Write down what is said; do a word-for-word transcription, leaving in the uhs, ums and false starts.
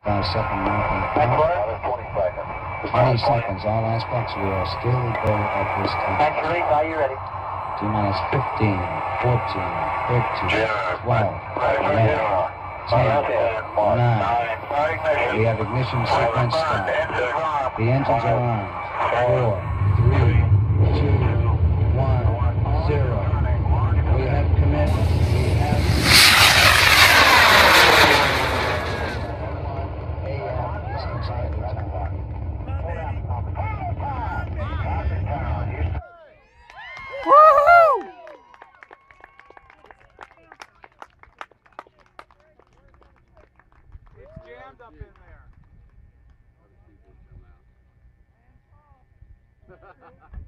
Five second mark on the clock. twenty seconds. All aspects we are still go at this time. Actually, now you're ready. T minus fifteen, fourteen, thirteen, twelve, eleven, ten, nine. We have ignition sequence start. The engines are on. Four, three, two, one, zero. We have commitment. We have. Woohoo! It's jammed up in there.